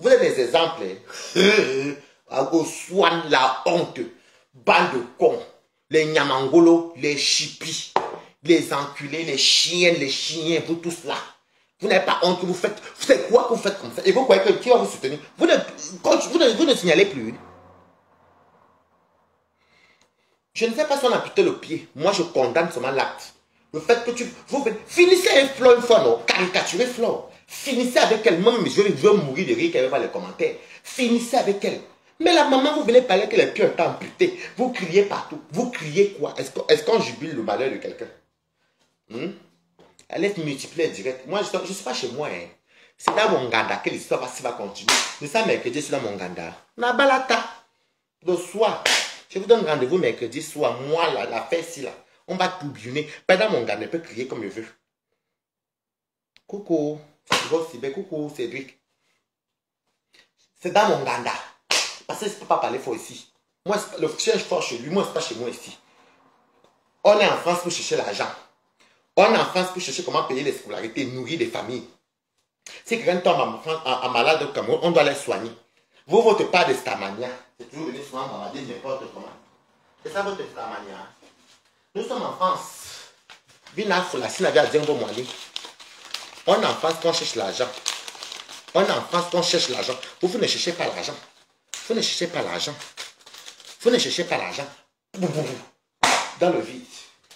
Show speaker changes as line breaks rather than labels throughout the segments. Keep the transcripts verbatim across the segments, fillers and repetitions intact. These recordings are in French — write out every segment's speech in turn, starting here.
Vous avez des exemples. Hein? Au Swan, la honte. Bande de cons. Les Nyamangolo, les chipis, les enculés, les chiens, les chiens, vous tous là. Vous n'avez pas honte que vous faites. C'est quoi que vous faites comme ça? Et vous croyez que qui va vous soutenir? Vous ne, vous ne, vous ne signalez plus. Je ne sais pas si on a amputé le pied. Moi, je condamne seulement l'acte. Le fait que tu... Vous finissez avec Flo une fois, non? Caricaturez Flo. Finissez avec elle. Même je veux mourir de rire qu'elle va les commentaires. Finissez avec elle. Mais la maman, vous venez parler que les pieds ont été amputés. Vous criez partout. Vous criez quoi? Est-ce qu'on est jubile le malheur de quelqu'un? hmm? Elle est multipliée direct. Moi, je ne suis pas chez moi. Hein. C'est dans mon ganda que l'histoire va, va continuer. C'est ça, mercredi, c'est dans mon ganda. Nabalata. Le soir. Je vous donne rendez-vous mercredi soir. Moi, là, la fête ici, là. On va tourbillonner. Pendant mon gars, je peux crier comme je veux. Coucou. Coucou, Cédric. C'est dans mon ganda. Parce que je ne peux pas parler fort ici. Moi, le chien est fort chez lui. Moi, ce n'est pas chez moi ici. On est en France pour chercher l'argent. On est en France pour chercher comment payer les scolarités, nourrir les familles. Si quelqu'un tombe en malade au Cameroun, on doit les soigner. Vous, votre part de Stamania, c'est toujours venu souvent m'avader n'importe comment. C'est ça votre Stamania. Nous sommes en France. Vina Foulassine avait à dire un moyen. On est en France qu'on cherche l'argent. On est en France qu'on cherche l'argent. Vous, vous ne cherchez pas l'argent. Vous ne cherchez pas l'argent. Vous ne cherchez pas l'argent. Dans le vide.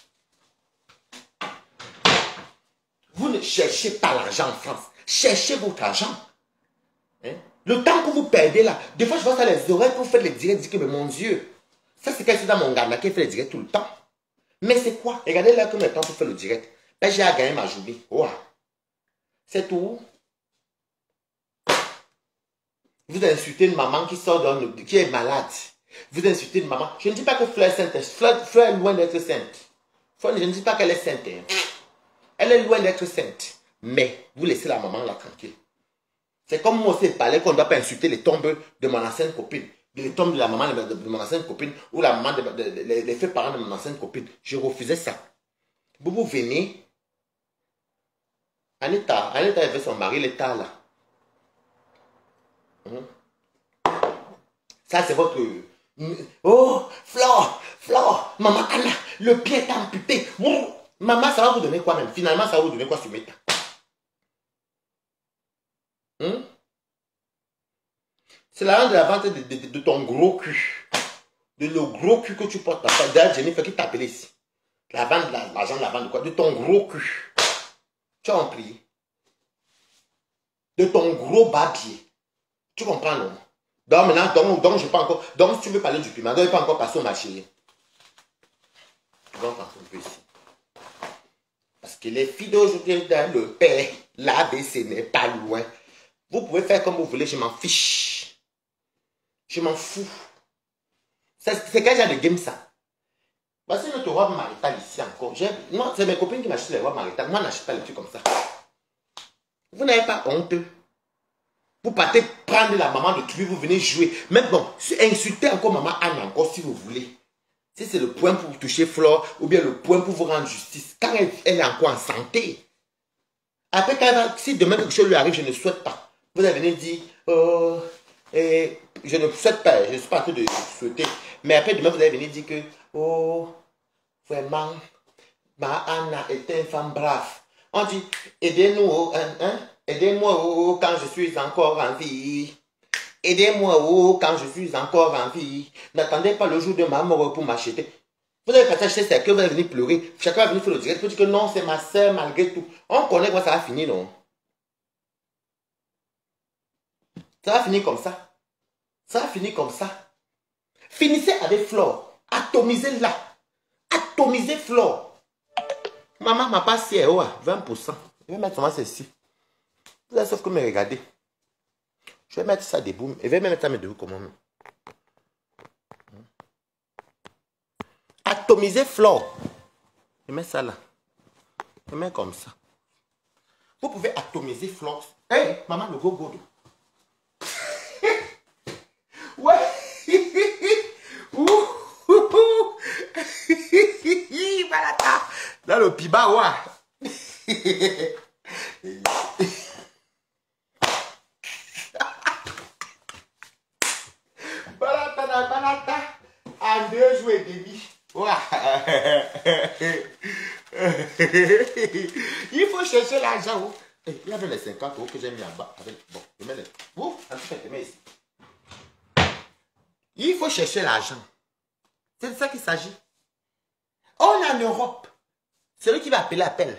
Vous ne cherchez pas l'argent en France. Cherchez votre argent. Hein? Le temps que vous perdez là. Des fois, je vois ça les oreilles pour faire les directs. Je dis que, mais mon Dieu. Ça, c'est quelqu'un dans mon gars qui fait les directs tout le temps. Mais c'est quoi? Regardez là combien de temps pour faire le direct. Ben, j'ai à gagner ma journée. Wow. C'est tout. Vous insultez une maman qui sort d'un, qui est malade. Vous insultez une maman. Je ne dis pas que Fleur est sainte. Fleur, Fleur est loin d'être sainte. Fleur, je ne dis pas qu'elle est sainte. Hein. Elle est loin d'être sainte. Mais vous laissez la maman là tranquille. C'est comme moi aussi parler qu'on ne doit pas insulter les tombes de mon ancienne copine. Les tombes de la maman de, de, de mon ancienne copine. Ou la maman de, de, de, de les faits parents de mon ancienne copine. Je refusais ça. Vous vous venez. Anita, Anita avait son mari, l'état là. Hum. Ça c'est votre... Oh, Flore, Flore, maman Anna, le pied est amputé. Ouh. Maman, ça va vous donner quoi même? Finalement, ça va vous donner quoi sur Meta? Hum? C'est l'argent de la vente de, de, de, de ton gros cul. De le gros cul que tu portes. D'ailleurs, Jennifer qui t'appelle ici. La vente, l'argent de la vente de quoi? De ton gros cul. Tu as compris? De ton gros babier. Tu comprends, non? Donc maintenant, donc, donc je pas encore. Donc si tu veux parler du piment, donc il ne pas encore passer au marché. Donc un peu ici. Parce que les filles d'aujourd'hui dans le père, l'A B C n'est pas loin. Vous pouvez faire comme vous voulez, je m'en fiche. Je m'en fous. C'est quel genre de game ça? Voici notre robe maritale ici encore. Non, c'est mes copines qui m'achètent les robes maritales. Moi, je n'achète pas les trucs comme ça. Vous n'avez pas honte. Vous partez prendre la maman de Tubi, vous venez jouer. Même bon, insultez encore maman Anne encore si vous voulez. Si c'est le point pour vous toucher Flore, ou bien le point pour vous rendre justice, quand elle, elle est encore en santé. Après, quand elle va, si demain quelque chose lui arrive, je ne souhaite pas. Vous allez venir dire, oh, eh, je ne souhaite pas, je ne suis pas en train de souhaiter. Mais après, demain, vous allez venir dire que, oh, vraiment, ma Anna était une femme brave. On dit, aidez-nous, hein, hein, aidez-moi oh, quand je suis encore en vie. Aidez-moi oh, quand je suis encore en vie. N'attendez pas le jour de ma mort pour m'acheter. Vous allez pas acheter ça, que vous allez venir pleurer. Chacun va venir faire le direct pour dire que non, c'est ma soeur malgré tout. On connaît comment ça va finir, non? Ça va finir comme ça. Ça va finir comme ça. Finissez avec Flore. Atomisez-la. Atomisez Flore. Maman m'a pas si oh, vingt pour cent. Je vais mettre seulement ceci. Vous avez sauf que me regarder. Je vais mettre ça debout. Je vais mettre ça debout comment même. Atomiser Flore. Je mets ça là. Je mets comme ça. Vous pouvez atomiser Flore. Hé, hey, maman, le go-go. Ouais. Là, le piba, ouais. dans deux jours et demi. Ouah. Il faut chercher l'argent. Il y avait les cinquante euros que j'ai mis en bas. Bon, je mets les... Ouf, en tout cas, je mets ici. Il faut chercher l'argent. C'est de ça qu'il s'agit. On est en Europe. Celui qui va appeler, appelle.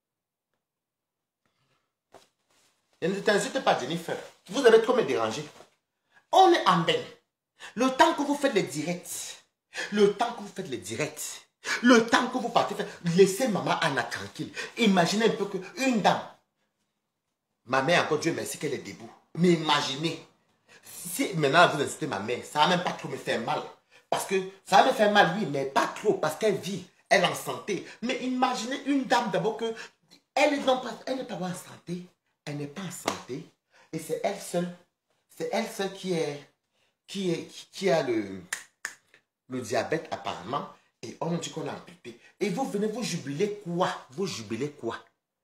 Et ne t'insulte pas, Jennifer. Vous avez trop me dérangé. On est en bain. Le temps que vous faites les directs, le temps que vous faites les directs, le temps que vous partez faire, laissez maman Anna tranquille. Imaginez un peu qu'une dame, ma mère, encore Dieu merci qu'elle est debout. Mais imaginez, si maintenant vous insultez ma mère, ça va même pas trop me faire mal. Parce que ça va me faire mal, oui, mais pas trop, parce qu'elle vit, elle est en santé. Mais imaginez une dame d'abord que, elle n'est pas, elle n'est pas en santé, elle n'est pas en santé, et c'est elle seule, c'est elle seule qui est, qui est, qui a le, le diabète apparemment, et on dit qu'on a amputé. Et vous venez vous jubiler quoi? Vous jubiler quoi?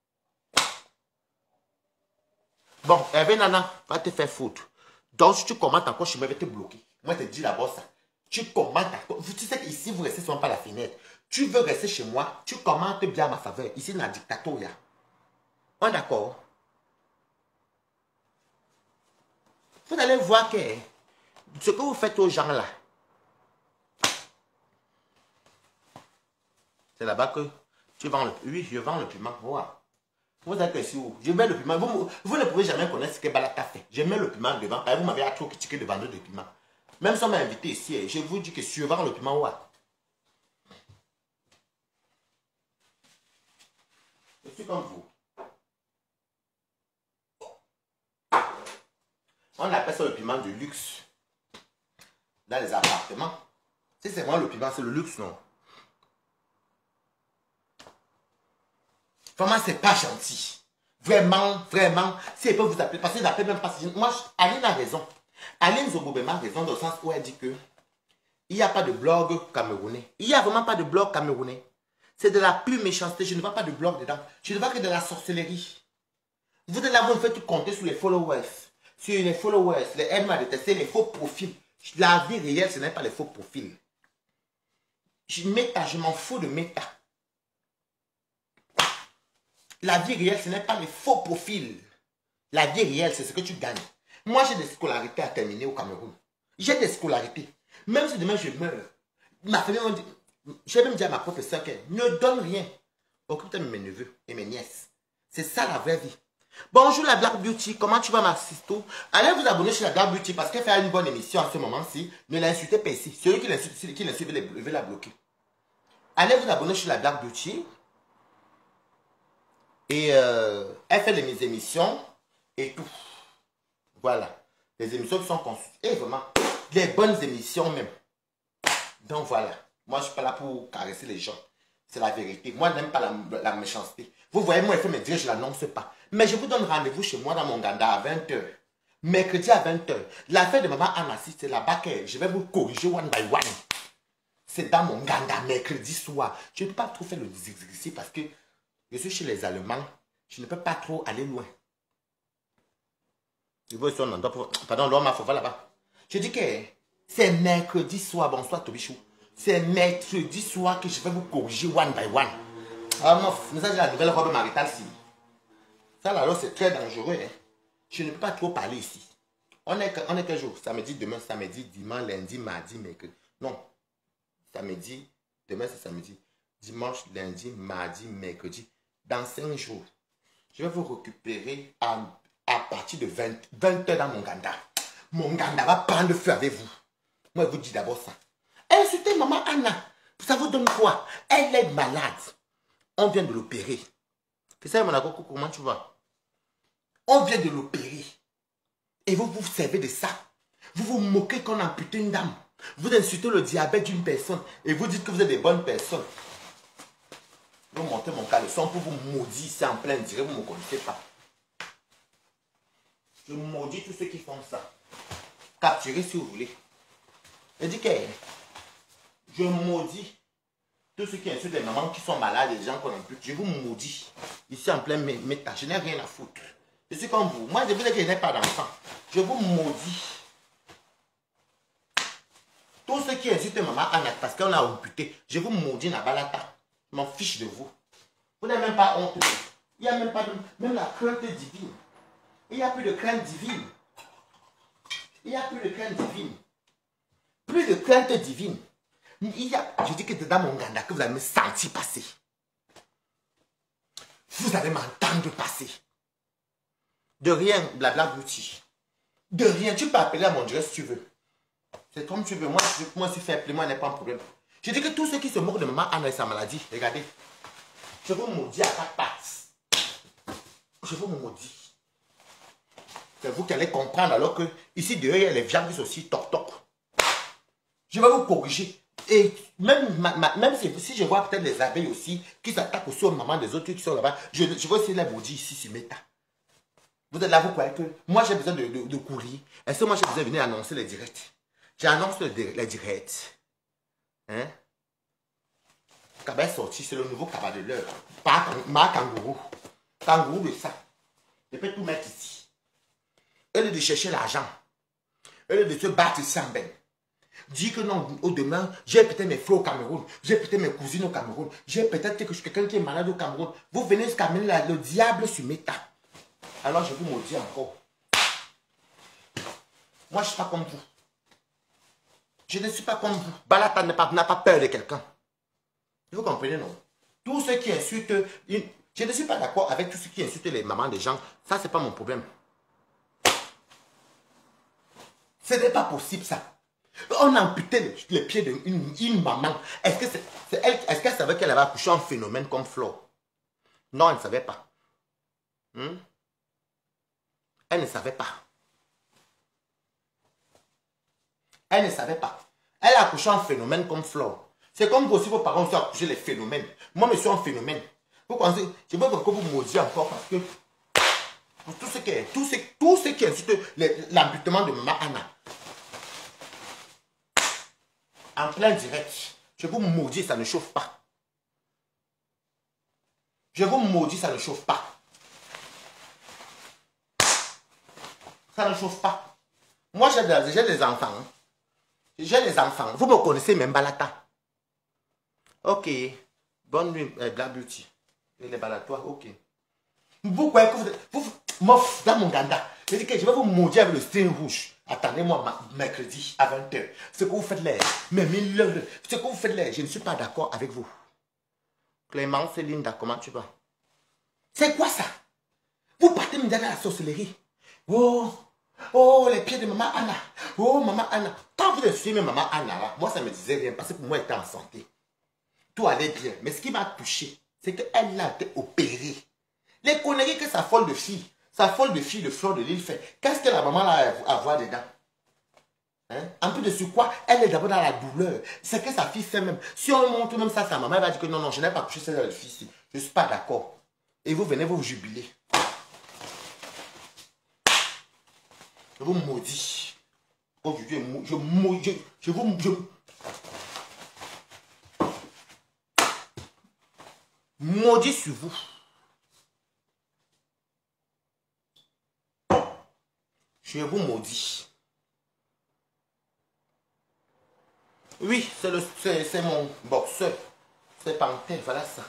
Bon, Hervé Nana, va te faire foutre. Donc, si tu commentes encore, je vais te bloquer. Moi, je te dis d'abord ça. Tu commentes encore. Tu sais qu'ici, vous restez sur pas la fenêtre. Tu veux rester chez moi, tu commentes bien à ma faveur. Ici, dans la dictature. On est d'accord? Vous allez voir que ce que vous faites aux gens là, c'est là-bas que tu vends le... Oui, je vends le piment. Wow. Vous êtes ici où? Je mets le piment. Vous, vous ne pouvez jamais connaître ce que Balata fait. Je mets le piment devant. Vous m'avez trop critiqué de vendeur de piment. Même si on m'a invité ici, je vous dis que je vends le piment. Ouais. Je suis comme vous. On appelle ça le piment de luxe. Dans les appartements. Si c'est moi le piment, c'est le luxe, non? Vraiment, c'est pas gentil. Vraiment, vraiment. Si elle peut vous appeler, parce qu'ils n'appellent même pas. Moi, Aline a raison. Aline Zobobema a raison dans le sens où elle dit que il n'y a pas de blog camerounais. Il n'y a vraiment pas de blog camerounais. C'est de la pure méchanceté. Je ne vois pas de blog dedans. Je ne vois que de la sorcellerie. Vous êtes là, vous me faites compter sur les followers. Sur les followers. Les elle m'a détesté, les faux profils. La vie réelle, ce n'est pas les faux profils. Je, méta, je m'en fous de méta. La vie réelle, ce n'est pas les faux profils. La vie réelle, c'est ce que tu gagnes. Moi, j'ai des scolarités à terminer au Cameroun. J'ai des scolarités. Même si demain je meurs, ma famille m'a dit, j'ai même dit à ma professeure qu'elle ne donne rien. Occupe-toi de mes neveux et mes nièces. C'est ça la vraie vie. Bonjour la Black Beauty, comment tu vas ma sisto? Allez vous abonner chez la Black Beauty parce qu'elle fait une bonne émission en ce moment-ci. Ne l'insultez pas ici. Celui qui l'insulte, qui l'insulte, je vais la bloquer. Allez vous abonner chez la Black Beauty. Et euh, elle fait mes émissions et tout. Voilà. Les émissions qui sont conçues. Et vraiment, les bonnes émissions même. Donc voilà. Moi, je ne suis pas là pour caresser les gens. C'est la vérité. Moi, je n'aime pas la, la méchanceté. Vous voyez, moi, il faut me dire, je ne l'annonce pas. Mais je vous donne rendez-vous chez moi dans mon Ganda à vingt heures. Mercredi à vingt heures. L'affaire de maman Anna, c'est là-bas que je vais vous corriger one by one. C'est dans mon Ganda, mercredi soir. Je ne peux pas trop faire le ici parce que je suis chez les Allemands. Je ne peux pas trop aller loin. Je veux son endroit pour... Pardon, l'homme m'a fait là-bas. Je dis que c'est mercredi soir. Bonsoir, Tobichou. C'est mercredi soir que je vais vous corriger one by one. Ah, mon message de la nouvelle robe maritale, si. Ça, là, c'est très dangereux. Hein. Je ne peux pas trop parler ici. On est, on est quel jour? Samedi, demain, samedi, dimanche, lundi, mardi, mercredi. Non. Samedi, demain, c'est samedi. Dimanche, lundi, mardi, mercredi. Dans cinq jours, je vais vous récupérer à, à partir de vingt, vingt heures dans mon Ganda. Mon Ganda va prendre feu avec vous. Moi, je vous dis d'abord ça. Insultez maman Anna. Ça vous donne quoi? Elle est malade. On vient de l'opérer. C'est ça, mon agogo, comment tu vas? On vient de l'opérer. Et vous vous servez de ça. Vous vous moquez qu'on a amputé une dame. Vous insultez le diabète d'une personne. Et vous dites que vous êtes des bonnes personnes. Vous montez mon caleçon pour vous maudire ici en plein direct. Vous ne me connaissez pas. Je maudis tous ceux qui font ça. Capturez si vous voulez. Je dis que je maudis tous ceux qui insultent les mamans qui sont malades, les gens qu'on ampute. Je vous maudis. Ici en plein méta. Je n'ai rien à foutre. Je suis comme vous. Moi, je vous dis que je n'ai pas d'enfant. Je vous maudis. Tous ceux qui insultent maman Anna parce qu'on l'a amputé, je vous maudis la balata. Je m'en fiche de vous. Vous n'avez même pas honte. Il n'y a même pas de... Même la crainte divine. Il n'y a plus de crainte divine. Il n'y a plus de crainte divine. Plus de crainte divine. Il y a... Je dis que c'est dans mon ganda que vous allez me sentir passer. Vous allez m'entendre passer. De rien, blabla bouti. De rien, tu peux appeler à mon Dieu si tu veux. C'est comme tu veux. Moi, je, moi, je suis faible, moi, il n'y a pas de problème. Je dis que tous ceux qui se moquent de maman Anna et sa maladie, regardez. Je vous maudis à quatre pattes. Je vous maudis. C'est vous qui allez comprendre alors que ici, dehors, il y a les viandes qui sont aussi toc-toc. Je vais vous corriger. Et même, ma, ma, même si, si je vois peut-être les abeilles aussi qui s'attaquent aussi aux mamans des autres qui sont là-bas, je, je vais aussi les maudire ici sur Meta. Vous êtes là, vous croyez que moi j'ai besoin de, de, de courir. Est-ce que moi j'ai besoin de venir annoncer les directs? J'annonce les, les directs. Hein? Cabas sorti, c'est le nouveau cabas de l'heure. Pas ma kangourou. Kangourou de ça. Je peux tout mettre ici. Au lieu de chercher l'argent, au lieu de se battre ici en ben. Dis que non, au demain, j'ai peut-être mes frères au Cameroun, j'ai peut-être mes cousines au Cameroun, j'ai peut-être que je suis quelqu'un qui est malade au Cameroun. Vous venez jusqu'à amener la, le diable sur Meta. Alors je vous maudis encore. Moi, je ne suis pas comme vous. Je ne suis pas comme vous. Balata n'a pas, pas peur de quelqu'un. Vous comprenez, non? Tous ceux qui insultent, je ne suis pas d'accord avec tous ceux qui insultent les mamans des gens. Ça, ce n'est pas mon problème. Ce n'est pas possible, ça. On a amputé les pieds d'une une maman. Est-ce que c'est, c'est elle, est-ce qu'elle savait qu'elle avait accouché un phénomène comme Flo? Non, elle ne savait pas. Hmm? Elle ne savait pas. Elle ne savait pas. Elle a accouché un phénomène comme Flo. C'est comme vous aussi, vos parents ont accouché les phénomènes. Moi, je suis un phénomène. Vous pensez, je veux que vous maudiez encore parce que pour tout ce qui est, tout ce, tout ce qui insulte l'amputement de maman Anna. En plein direct, je vous maudis, ça ne chauffe pas. Je vous maudis, ça ne chauffe pas. Ça ne chauffe pas. Moi, j'ai des, des enfants. Hein. J'ai des enfants. Vous me connaissez même Balata. Ok. Bonne nuit, euh, Black Beauty. Et les balatois, ok. Vous croyez que vous... vous mof dans mon ganda. Je dis que je vais vous maudire avec le string rouge. Attendez-moi mercredi à vingt heures. Ce que vous faites là, mais mille, ce que vous faites là, je ne suis pas d'accord avec vous. Clément, c'est Linda, comment tu vas? C'est quoi ça? Vous partez me dire à la sorcellerie. Oh, oh, les pieds de maman Anna. Oh, maman Anna. Quand vous suivez maman Anna, là, moi ça me disait rien parce que pour moi elle était en santé. Tout allait bien. Mais ce qui m'a touché, c'est qu'elle a été opérée. Les conneries que sa folle de fille, sa folle de fille, le fleur de l'île fait, qu'est-ce que la maman a à voir dedans? Hein? En plus de ce quoi, elle est d'abord dans la douleur. C'est que sa fille fait même. Si on montre même ça à sa maman, elle va dire que non, non, je n'ai pas couché cette fille-ci. Je ne suis pas d'accord. Et vous venez vous jubiler. Je vous maudis. Aujourd'hui, je maudis. Je, je vous... Je, maudis sur vous. Je vous maudis. Oui, c'est mon boxeur. C'est Panthère, voilà ça.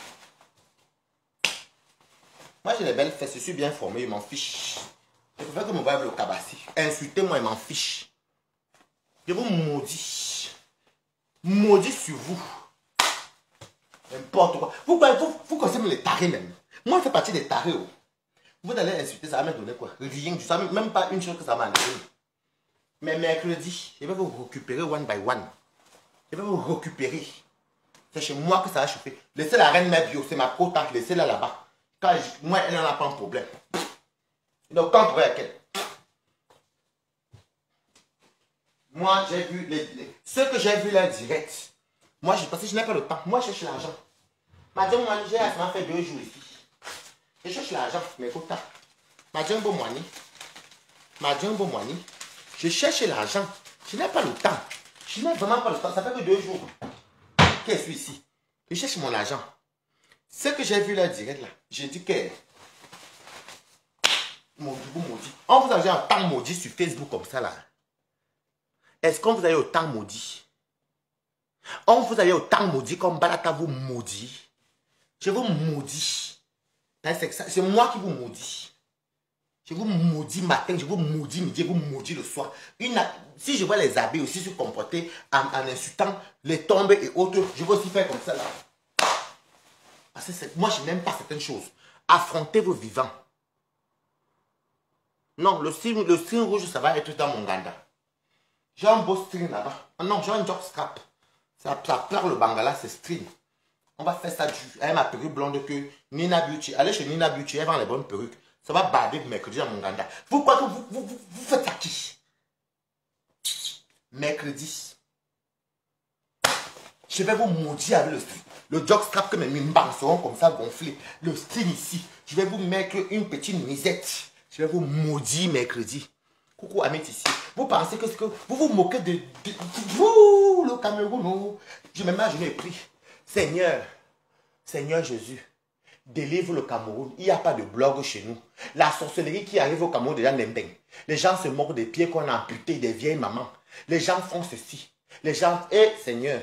Moi, j'ai les belles fesses, je suis bien formé, je m'en fiche. Je préfère que mon voie le cabassi. Insultez-moi, je m'en fiche. Je vous maudis. Maudis sur vous. N'importe quoi. Vous, vous, vous connaissez les tarés même. Moi, je fais partie des tarés. Oh. Vous allez insulter, ça va me donner quoi? Rien, ça même pas une chose que ça m'a donné. Mais mercredi, je vais vous récupérer one by one. Je vais vous récupérer. C'est chez moi que ça va chauffer. Laissez la reine mère bio, c'est ma quota, laissez-la là-bas. Quand je, moi, elle n'en a pas un problème. Donc, quand vous avec elle. Moi, j'ai vu les, les, ce que j'ai vu là direct. Moi, je pense que je n'ai pas le temps. Moi, je cherche l'argent. Madame, moi, ça m'a fait deux jours ici. Je cherche l'argent, mais écoute, Madame Beaumoigny, Madame Beaumoigny, je cherche l'argent. Je n'ai pas le temps. Je n'ai vraiment pas le temps. Ça fait que deux jours que je suis ici. Je cherche mon argent. Ce que j'ai vu là direct là, j'ai dit que mon vous maudit. On vous a déjà un temps maudit sur Facebook comme ça là. Est-ce qu'on vous a eu autant maudit? On vous a eu autant maudit comme Balata vous maudit. Je vous maudis. C'est moi qui vous maudis. Je vous maudis matin, je vous maudis midi, je vous maudis le soir. Une, si je vois les abeilles aussi se comporter en, en insultant les tombes et autres, je vais aussi faire comme ça là. Parce que moi, je n'aime pas certaines choses. Affrontez vos vivants. Non, le string, le string rouge, ça va être dans mon ganda. J'ai un beau string là-bas. Ah non, j'ai un jockstrap. Ça, ça pleure le bangala, c'est string. On va faire ça du, avec ma perruque blonde que Nina Beauty. Allez chez Nina Beauty, elle vend les bonnes perruques. Ça va barder mercredi dans mon ganda. Vous croyez que vous, vous, vous, vous faites à qui? Mercredi. Je vais vous maudire avec le string. Le jockstrap que mes mimbans seront comme ça gonflés. Le string ici. Je vais vous mettre une petite misette. Je vais vous maudire mercredi. Coucou Amit ici. Vous pensez que, que vous vous moquez de, de, de, de vous, le Cameroun, non? Je m'imagine et prie. Seigneur, Seigneur Jésus, délivre le Cameroun. Il n'y a pas de blog chez nous. La sorcellerie qui arrive au Cameroun déjà n'embeng. Les gens se moquent des pieds qu'on a amputés, des vieilles mamans. Les gens font ceci. Les gens, eh Seigneur,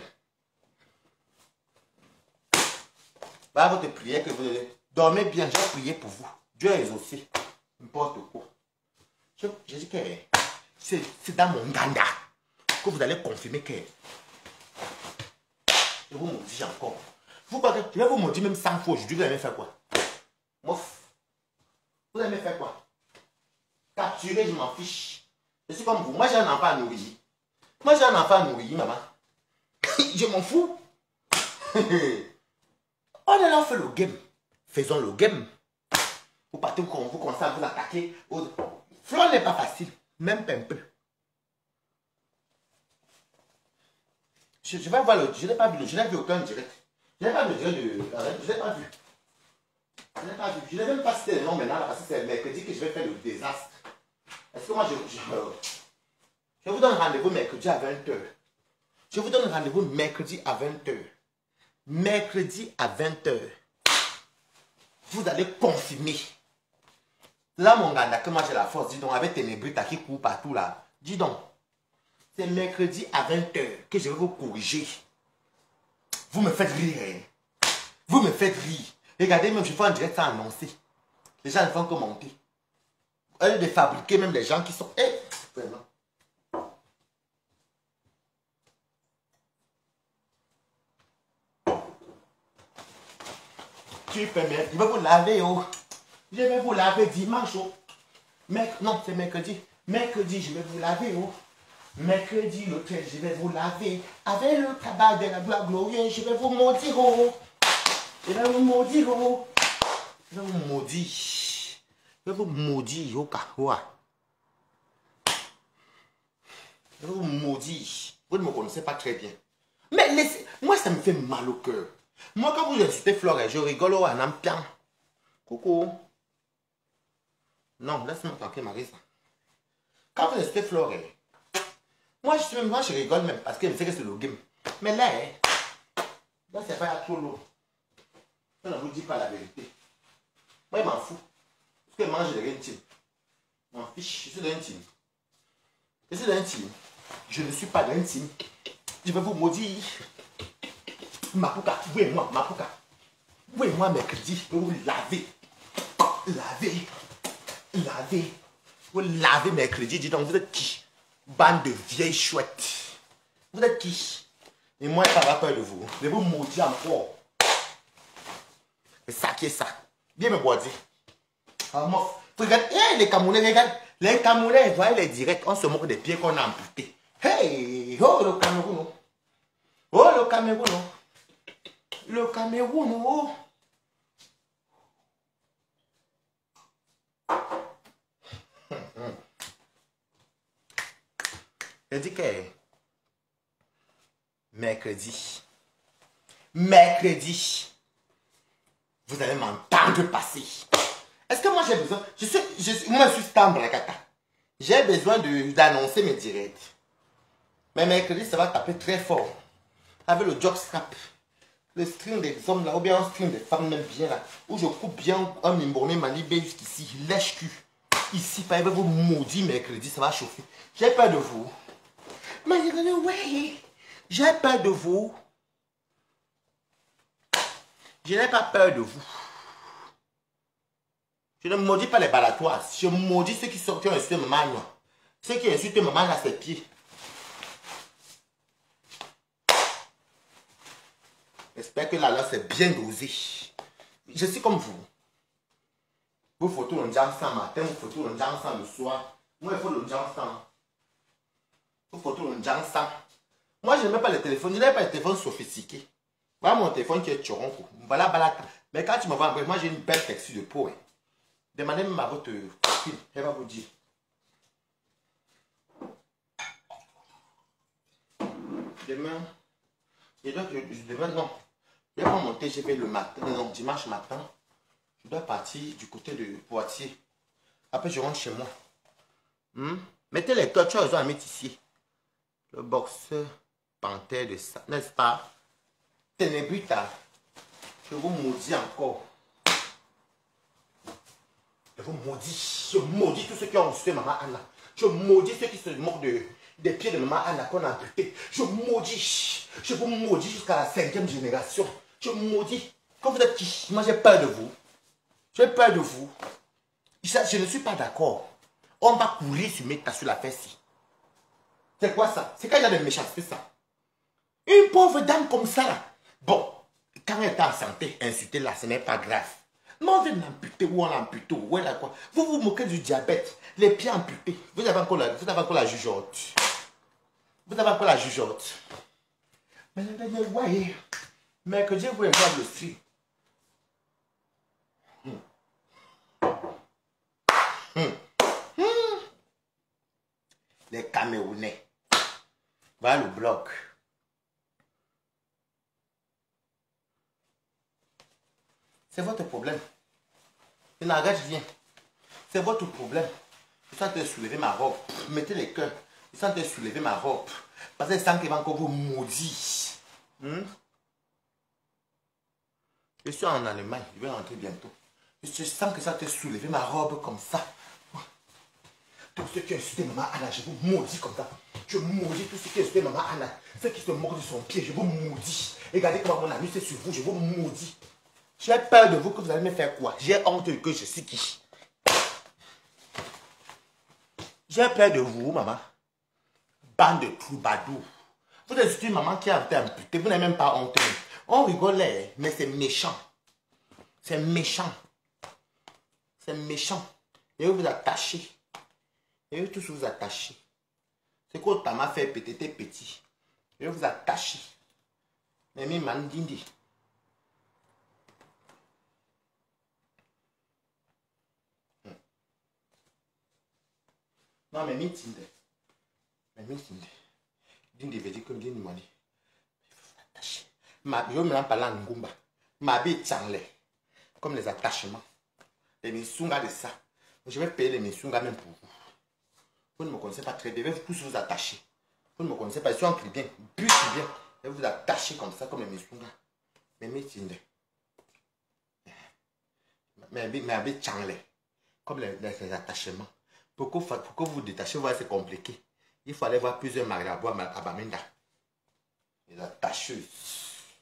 va votre prière que vous dormez bien, j'ai prié pour vous. Dieu est exaucé. N'importe quoi. Je, je dis que c'est dans mon ganda que vous allez confirmer que je vous maudis encore. Vous croyez que je vais vous maudire même cent fois aujourd'hui, vous allez faire quoi? Mouf. Vous allez faire quoi? Capturer, je m'en fiche. Je suis comme vous. Moi, j'ai un enfant à nourrir. Moi, j'ai un enfant à nourrir, maman. Je m'en fous. On est là, on fait le game. Faisons le game. Vous partez, vous, vous commencez à vous attaquer. Flore n'est pas facile, même un peu. Je, je vais voir le. Je n'ai pas vu, je n'ai vu aucun direct. Je n'ai pas vu le direct de. Je n'ai pas vu. Je n'ai pas vu. Je n'ai même pas cité le nom maintenant parce que c'est mercredi que je vais faire le désastre. Est-ce que moi je. Je, je vous donne rendez-vous mercredi à vingt heures. Je vous donne rendez-vous mercredi à vingt heures. Mercredi à vingt heures. Vous allez confirmer. Là, mon gars, que moi j'ai la force, dis donc, avec tes nébritas qui courent partout là. Dis donc, c'est mercredi à vingt heures que je vais vous corriger. Vous me faites rire. Vous me faites rire. Regardez, même je fais un direct sans annoncer. Les gens ne font que monter. Au lieu de fabriquer même les gens qui sont... Eh, vraiment. Tu peux mettre... Je vais vous laver, oh. Je vais vous laver dimanche, oh. Merc... Non, c'est mercredi. Mercredi, je vais vous laver, oh. Mercredi, le treize, je vais vous laver. Avec le tabac de la gloire glorieuse, je vais vous maudire, oh. Je vais vous maudire, oh. Je vais vous maudire. Je vais vous maudire, oh, kahoua. Je vais vous maudire. Vous ne me connaissez pas très bien. Mais laissez... moi, ça me fait mal au cœur. Moi, quand vous insultez Flore, je rigole en ampiant. Coucou. Non, laisse-moi tranquille, Marisa. Quand vous insultez Flore, moi je, moi, je rigole même parce qu'elle me sait que c'est le game. Mais là, hein, là, c'est pas trop lourd. Je ne vous dis pas la vérité. Moi, je m'en fous. Parce que mange de l'intime. Je m'en fiche, je suis de l'intime. Je suis de l'intime. Je ne suis pas de l'intime. Je vais vous maudire. Mapuka, oui, moi, Mapuka. Oui, moi, mercredi, je vais vous laver. Laver. Laver. Vous lavez mercredi. Dis donc, vous êtes qui? Bande de vieilles chouettes. Vous êtes qui? Et moi, ça va peur de vous. Je vais vous maudire encore. C'est ça qui est ça. Bien me boire. Ah, moi, regarde, hey, les Camerounais, regarde. Les Camerounais, voyez les directs, on se moque des pieds qu'on a amputés. Hey, oh, le Cameroun. Oh, le Cameroun. Le Cameroun, oh. Je dis que mercredi, mercredi, vous allez m'entendre passer. Est-ce que moi j'ai besoin, je suis, je suis, moi je suis Stambre la Kata. J'ai besoin d'annoncer mes directs. Mais mercredi, ça va taper très fort. Avec le jockstrap. Le string des hommes là, ou bien un string des femmes même bien là. Où je coupe bien un mimborné manibé jusqu'ici. Lèche-cul. Ici, par exemple, vous maudit mercredi, ça va chauffer. J'ai peur de vous. Mais je dis, ouais, j'ai peur de vous. Je n'ai pas peur de vous. Je ne maudis pas les balatoises. Je maudis ceux qui sont qui ont insulté maman. Ceux qui insultent maman à ses pieds. J'espère que la loi c'est bien dosé. Je suis comme vous. Vous photos le ensemble matin, vous photos le ensemble le soir. Moi, il faut le ensemble. Vous photos le ensemble. Moi, je n'aime pas les téléphones. Je n'aime pas les téléphones sophistiqués. Voilà mon téléphone qui est choron. Voilà, voilà. Mais quand tu me vois, moi j'ai une belle texture de peau. Hein. Demandez même à votre copine. Elle va vous dire. Demain. Et donc, je, je, demain, non. Je vais prendre mon T G V le matin. Non, dimanche matin. Je dois partir du côté de Poitiers. Après, je rentre chez moi. Hmm? Mettez les tortures, ils ont à mettre ici. Le boxeur panthère de ça. N'est-ce pas? Ténébrita. Je vous maudis encore. Je vous maudis. Je maudis tous ceux qui ont insulté maman Anna. Je maudis ceux qui se moquent de, des pieds de maman Anna qu'on a amputé. Je maudis. Je vous maudis jusqu'à la cinquième génération. Je maudis. Quand vous êtes qui? Moi j'ai peur de vous. J'ai peur de vous. Je, je ne suis pas d'accord. On va courir sur mes tas sur la fesse. C'est quoi ça? C'est quand il y a des méchancetés ça. Une pauvre dame comme ça là. Bon, quand elle est en santé, insulter là, ce n'est pas grave. Mais on vient l'amputer ou on l'ampute. Ou elle a quoi? Vous vous moquez du diabète, les pieds amputés. Vous avez encore la, vous avez encore la jugeote. Vous avez encore la jugeote. Mais je vais voyez. Mais que Dieu vous envoie le fil. Hum. Hum. Hum. Les Camerounais. Voilà le bloc. C'est votre problème. Je n'engage rien. C'est votre problème. Je sens te soulever ma robe. Mettez les cœurs. Je sens te soulever ma robe. Parce que je sens qu'il va encore vous maudire. Hmm? Je suis en Allemagne. Je vais rentrer bientôt. Je sens que ça te soulever ma robe comme ça. Tous ceux qui ont insulté maman Anna, je vous maudis comme ça. Je maudis tous ceux qui ont insulté maman Anna. Ceux qui se moquent de son pied, je vous maudis. Regardez comment mon ami c'est sur vous, je vous maudis. J'ai peur de vous que vous allez me faire quoi? J'ai honte que je suis qui? J'ai peur de vous, maman. Bande de troubadours. Vous êtes une maman qui a été amputée, vous n'avez même pas honte. On rigolait, mais c'est méchant. C'est méchant. C'est méchant. Et vous vous attachez. Et vous tous vous attachez. C'est quoi ta m'a fait péter tes petits. Et vous vous attachez. Mais mi mandindi. Non, mais mi tinde. Mais mi tinde. Dindi veut dire que dindi mani. Il faut s'attacher. Je me parle en ngumba. Ma vie est comme les attachements. Les misunga de ça. Je vais payer les misunga même pour vous. Vous ne me connaissez pas très bien. Je vais tous vous attacher. Vous ne me connaissez pas. Je suis en bien. But bien. Je vais vous attacher comme ça, comme les misunga. Mais mi tinde. Mais ma vie est comme les, les, les attachements. Pour que, pour que vous vous détachez, c'est compliqué. Il faut aller voir plusieurs marabouts à Bamenda. Les attacheuses.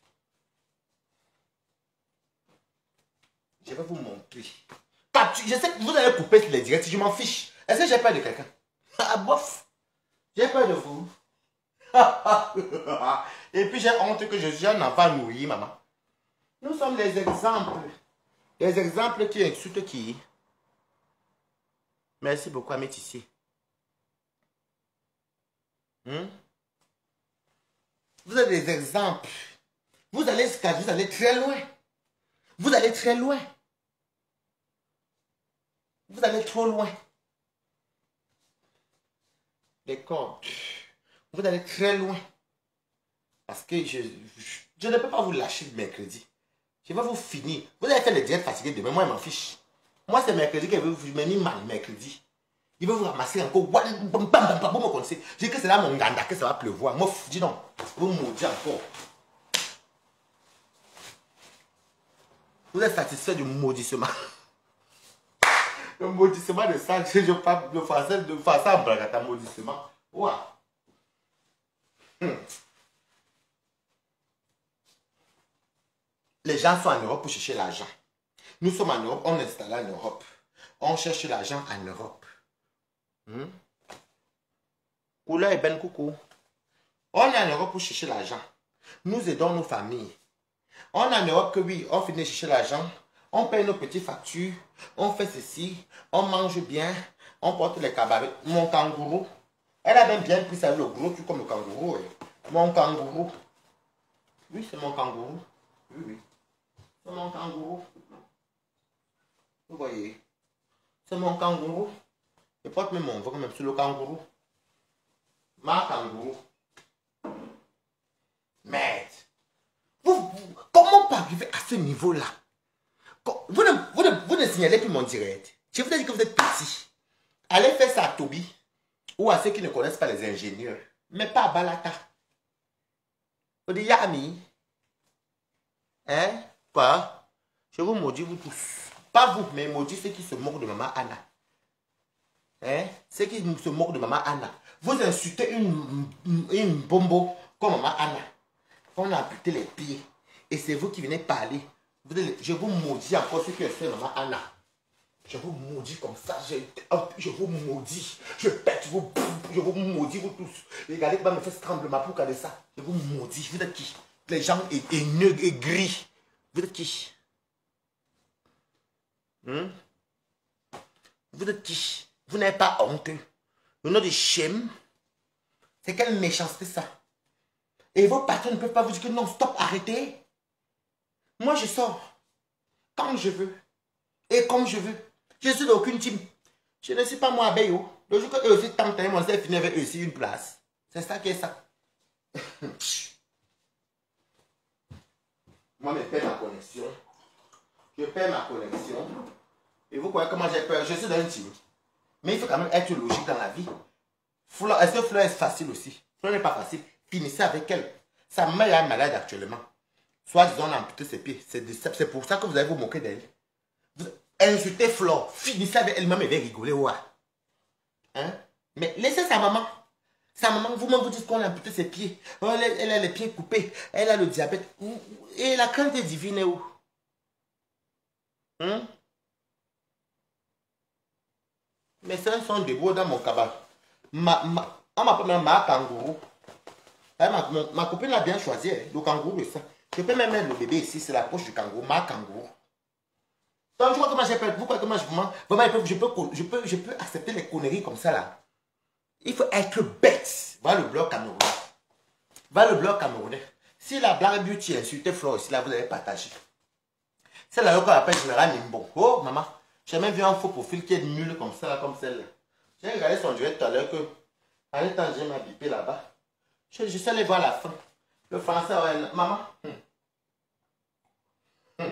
Je vais vous montrer. Je sais que vous allez couper les directs, je m'en fiche. Est-ce que j'ai peur de quelqu'un? Ah, bof. J'ai peur de vous. Et puis j'ai honte que je suis un enfant nourri, maman. Nous sommes les exemples. Les exemples qui insultent qui? Merci beaucoup à mettre ici. Hmm? Vous avez des exemples. Vous allez, vous allez très loin. Vous allez très loin. Vous allez trop loin. D'accord. Vous allez très loin. Parce que je, je, je ne peux pas vous lâcher le mercredi. Je vais vous finir. Vous allez faire les diètes fatiguées demain. Moi, je m'en fiche. Moi, c'est mercredi que je vais vous mener mal mercredi. Il va vous ramasser encore. Vous me connaissez. Je dis que c'est là mon ganda, que ça va pleuvoir. Moi, dis non. Vous me maudissez encore. Vous êtes satisfait du maudissement. Le maudissement de ça, je parle de français, de façon à bragata maudissement. Ouah. Les gens sont en Europe pour chercher l'argent. Nous sommes en Europe, on est installé en Europe. On cherche l'argent en Europe. Hmm? Couleur et ben coucou. On est en Europe pour chercher l'argent. Nous aidons nos familles. On est en Europe que oui, on finit de chercher l'argent. On paye nos petites factures. On fait ceci. On mange bien. On porte les cabarets. Mon kangourou. Elle a même bien pris ça, le gros truc comme le kangourou. Eh. Mon kangourou. Oui, c'est mon kangourou. Oui, oui. C'est mon kangourou. Vous voyez. C'est mon kangourou. Je porte même mon ventre, même sur le kangourou. Ma kangourou. Merde. Vous, vous, comment pas arriver à ce niveau-là? Vous ne, vous, ne, vous ne signalez plus mon direct. Je vous ai dit que vous êtes petit. Allez faire ça à Toby. Ou à ceux qui ne connaissent pas les ingénieurs. Mais pas à Balata. Vous dites Yami. Hein? Quoi? Je vous maudis vous tous. Pas vous, mais maudis ceux qui se moquent de maman Anna. Hein? Ceux qui se moquent de maman Anna. Vous insultez une, une, une bombo comme maman Anna. On a amputé les pieds. Et c'est vous qui venez parler. Vous allez, je vous maudis encore ceux qui insultent maman Anna. Je vous maudis comme ça. Je, je vous maudis. Je pète vous. Je vous maudis vous tous. Regardez comment me fait ce tremblement pour regarder ça. Je vous maudis. Vous êtes qui? Les gens haineux et gris. Vous êtes qui? Hmm? Vous êtes qui? Vous n'êtes pas honteux. Le nom de shame. C'est quelle méchanceté ça? Et vos patrons ne peuvent pas vous dire que non, stop, arrêtez. Moi, je sors quand je veux et comme je veux. Je suis d'aucune team. Je ne suis pas moi à Bayo. Le jour que eux aussi tentent, on s'est fini avec eux aussi une place. C'est ça qui est ça. Moi, je perds ma connexion. Je perds ma connexion. Et vous croyez comment j'ai peur? Je suis dans une team. Mais il faut quand même être logique dans la vie. Est-ce que Fleur est facile aussi? Fleur n'est pas facile. Finissez avec elle. Sa mère est malade actuellement. Soit disons on a amputé ses pieds. C'est pour ça que vous allez vous moquer d'elle. Vous insultez Fleur. Finissez avec elle-même et va rigoler. Ouais. Hein? Mais laissez sa maman. Sa maman, vous-même vous dites qu'on a amputé ses pieds. Oh, elle, elle a les pieds coupés. Elle a le diabète. Et la crainte divine est où? Hein? Mais c'est un son de beau dans mon cabane. Ma, ma, on m'appelle ma kangourou. Ma, ma, ma copine a bien choisi, hein, le kangourou et ça. Je peux même mettre le bébé ici, c'est la poche du kangourou, ma kangourou. Donc, je vois comment j'ai peur. Pourquoi comment je vraiment, vraiment je, peux, je, peux, je peux accepter les conneries comme ça là. Il faut être bête. Va le blog camerounais. Va le blog camerounais. Si la blague beauty insultait Flore ici, là, vous allez partager. C'est là qu'on appelle Général Nimbo. Oh, maman, j'ai même vu un faux profil qui est nul comme ça, là, comme celle-là. J'ai regardé son direct tout à l'heure que, en même temps, j'ai ma bipé là-bas. Je, je suis allé voir la fin. Le français, ouais, maman. Hum. Hum.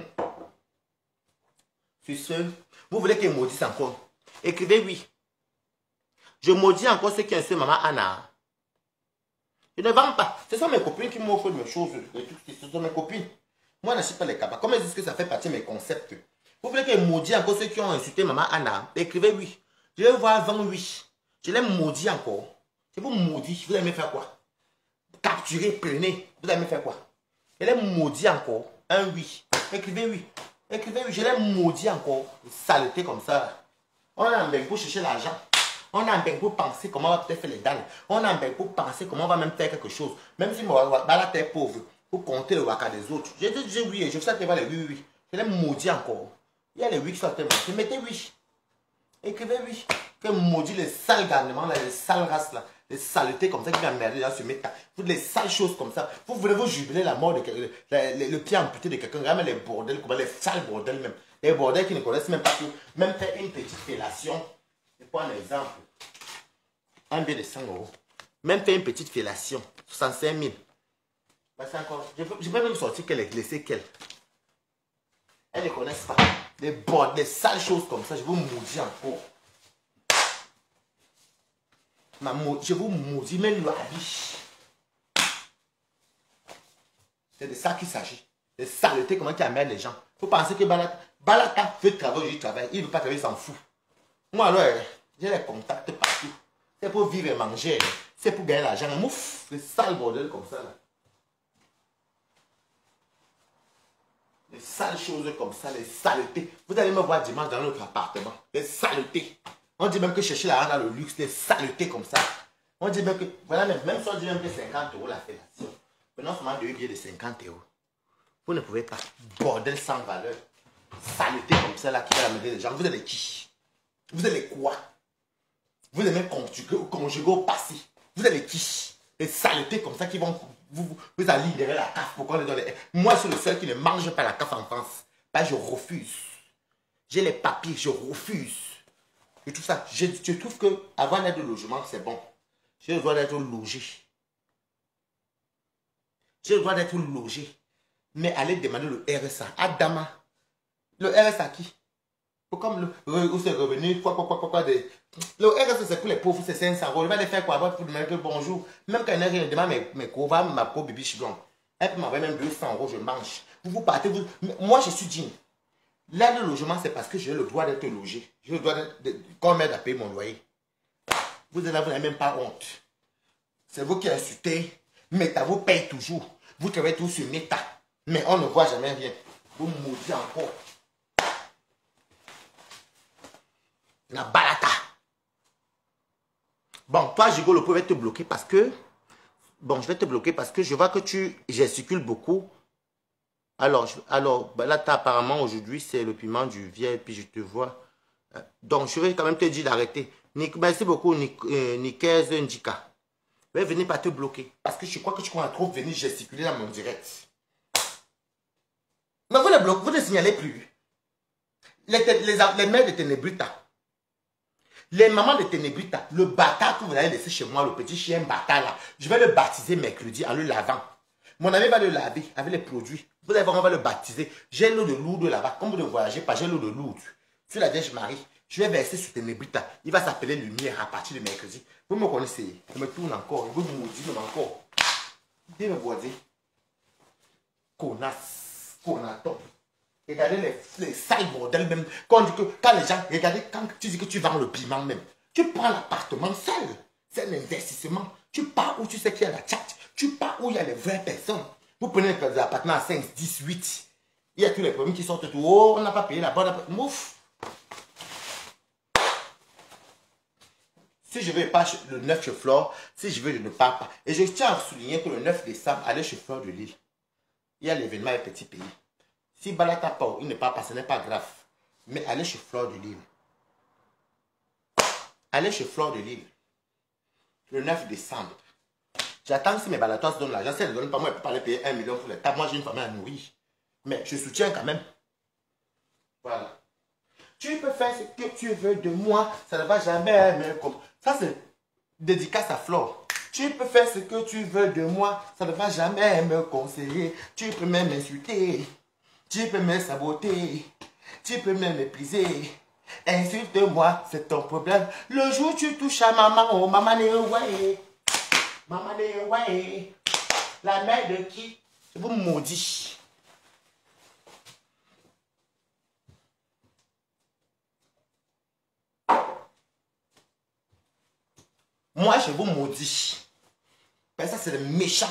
Sur ce, vous voulez qu'il maudisse encore? Écrivez oui. Je maudis encore ceux qui insultent maman Anna. Je ne vends pas. Ce sont mes copines qui m'offrent mes choses. Ce sont mes copines. Moi, je ne suis pas les capables. Comme elles disent que ça fait partie de mes concepts. Vous voulez que je maudisse encore ceux qui ont insulté maman Anna? Écrivez oui. Je vais voir vingt oui. Je les maudis encore. Je vous maudis. Vous allez me faire quoi? Capturer, prenez. Vous allez me faire quoi? Je les maudis encore. Un oui. Écrivez oui. Écrivez oui. Je les maudis encore. Saleté comme ça. On a un bec pour chercher l'argent. On a un bec pour penser comment on va peut-être faire les dames. On a un bec pour penser comment on va même faire quelque chose. Même si moi, la terre pauvre. Pour compter le waka des autres. Je dis oui. Je sais que les oui, oui. Je les maudis encore. Il y a les oui qui sont tellement. Je mettez oui. Écrivez oui. Que maudit les sales garnements, les sales races là. Les saletés comme ça qui viennent merder dans ce méta. Vous les sales choses comme ça. Vous voulez vous jubiler la mort de quelqu'un. Le, le, le pied amputé de quelqu'un. Regardez les bordels, les sales bordels même. Les bordels qui ne connaissent même pas tout. Même faire une petite fellation. Je prends un exemple. Un billet de cent euros. Même faire une petite fellation. soixante-cinq mille. Bah, encore, je, peux, je peux même sortir qu'elle est laissée qu'elle. Elles ne connaissent pas. Les bords, les sales choses comme ça, je vous maudis encore. Ma, je vous maudis même le habit. C'est de ça qu'il s'agit. Les saletés, comment tu amènes les gens. Vous pensez que Balaka, Balaka veut travailler, je travaille. Il ne veut pas travailler, il s'en fout. Moi alors, j'ai les contacts partout. C'est pour vivre et manger. C'est pour gagner l'argent. Mouf, c'est sale bordel comme ça. Là. Les sales choses comme ça, les saletés. Vous allez me voir dimanche dans notre appartement. Les saletés. On dit même que chercher l'argent dans le luxe, les saletés comme ça. On dit même que, voilà, même, même si on dit même que cinquante euros la fellation. Maintenant, seulement deux billets de cinquante euros. Vous ne pouvez pas. Bordel sans valeur. Saleté comme ça là qui va amener les gens. Vous êtes qui? Vous êtes quoi? Vous aimez conjuguer, conjuguer au passé. Vous êtes qui? Les saletés comme ça qui vont vous, vous, vous aligner la C A F. Pourquoi on les donne? Moi, je suis le seul qui ne mange pas la C A F en France. Ben, je refuse. J'ai les papiers, je refuse. Et tout ça. Je, je trouve que avant d'aide de logement, c'est bon. J'ai le droit d'être logé. J'ai le droit d'être logé. Mais allez demander le R S A. Adama. Le R S A qui? Comme le où c'est revenu, quoi, quoi, quoi, quoi, quoi. De, le R S A, c'est pour les pauvres, c'est cinq cents euros. Il va les faire quoi? Pour demander que bonjour. Même quand il y a demande mes, mes couvres, ma pauvre bibi chibon. Elle peut m'envoyer même deux cents euros, je mange. Vous vous partez, vous. Moi, je suis digne. L'aide de logement, c'est parce que j'ai le droit d'être logé. J'ai le droit qu'on m'aide à payer mon loyer. Vous êtes là, vous n'avez même pas honte. C'est vous qui insultez. Meta vous paye toujours. Vous travaillez tous sur Meta. Mais on ne voit jamais rien. Vous maudissez encore. La balata. Bon, toi, Gigolo, je vais te bloquer parce que... Bon, je vais te bloquer parce que je vois que tu gesticules beaucoup. Alors, je, alors balata, apparemment, aujourd'hui, c'est le piment du vieil, puis je te vois. Donc, je vais quand même te dire d'arrêter. Merci beaucoup, Nikez Ndika. Je vais venir pas te bloquer. Parce que je crois que tu crois trop venir gesticuler dans mon direct. Mais vous ne bloquez, vous ne signalez plus. Les, les, les mères de Ténébrita. Les mamans de Ténébrita. Le bâtard que vous allez laisser chez moi, le petit chien bâtard là. Je vais le baptiser mercredi en le lavant. Mon ami va le laver avec les produits. Vous allez voir, on va le baptiser. J'ai l'eau de Lourdes là-bas. Comme vous ne voyagez pas, j'ai l'eau de Lourdes. Sur la Vierge Marie. Je vais verser sur Ténébrita. Il va s'appeler Lumière à partir de mercredi. Vous me connaissez. Je me tourne encore. Vous me maudissez encore. Viens me voir. Connasse. Connaton. Regardez les, les sales bordels même. Quand, on dit que, quand les gens, regardez, quand tu dis que tu vends le piment même, tu prends l'appartement seul. C'est un investissement. Tu pars où tu sais qu'il y a la chat. Tu pars où il y a les vraies personnes. Vous prenez l'appartement à cinq, dix, huit. Il y a tous les problèmes qui sortent tout. Oh, on n'a pas payé la bonne. Mouf. Si je veux pas le neuf chez Flore, si je veux, je ne pars pas. Et je tiens à souligner que le neuf décembre, allez chez Flore de Lille. Il y a l'événement et petit pays. Si Balata part, il ne part pas, ce n'est pas grave. Mais allez chez Flore de Lille. Allez chez Flore de Lille. Le neuf décembre. J'attends que si mes balatois se donnent l'argent. Si elles ne donnent pas, moi, je ne peux pas les payer un million pour les tables. Moi, j'ai une famille à nourrir. Mais je soutiens quand même. Voilà. Tu peux faire ce que tu veux de moi. Ça ne va jamais me comme. Ça, c'est dédicace à Flore. Tu peux faire ce que tu veux de moi. Ça ne va jamais me conseiller. Tu peux même m'insulter. Tu peux me saboter. Tu peux me mépriser. Insulte-moi, c'est ton problème. Le jour où tu touches à maman, oh maman n'est ouais. Maman n'est ouais. La mère de qui? Je vous maudis. Moi, je vous maudis. Ben ça, c'est le méchant.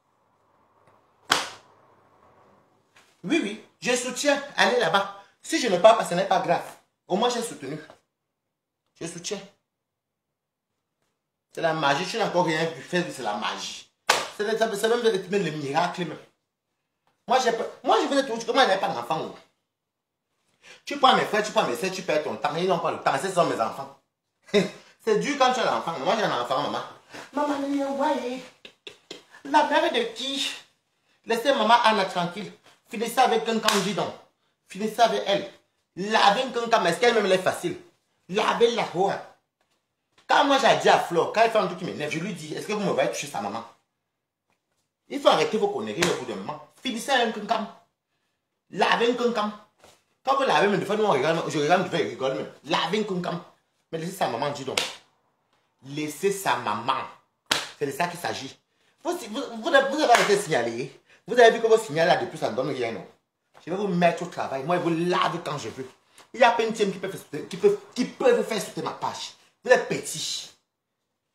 Oui, oui, je soutiens. Allez là-bas. Si je ne pars pas, ce n'est pas grave. Au moins, j'ai soutenu. Je soutiens. C'est la magie. Je n'ai encore rien vu faire. C'est la magie. C'est même le miracle. Même. Moi, moi, je veux dire, comment il n'y a pas d'enfant. Tu prends mes frères, tu prends mes soeurs, tu perds ton temps. Ils n'ont pas le temps. Ce sont mes enfants. C'est dur quand tu as l'enfant. Moi, j'ai un enfant, maman. Maman, ouais. La mère de qui? Laissez maman Anna tranquille. Finissez avec un candidat. Finissez avec elle. Lavez un candidat. Est-ce qu'elle même est facile? Lavez la voix. Quand moi j'ai dit à Flore, quand elle fait un truc qui m'énerve, je lui dis, est-ce que vous me voyez toucher sa maman? Il faut arrêter vos conneries au bout d'un moment. Finissez avec un candidat. Lavez un candidat. Quand vous lavez, de fois, nous on regarde, je regarde, je rigole même. Lavez un candidat. Mais laissez sa maman, dis donc. Laissez sa maman. C'est de ça qu'il s'agit. Vous, vous, vous, vous avez arrêté de signaler. Vous avez vu que vos signaux là, depuis, ça ne donne rien, non? Je vais vous mettre au travail. Moi, je vous lave quand je veux. Il y a plein de teams qui peuvent, qui peuvent, qui peuvent faire sauter ma page. Vous êtes petits.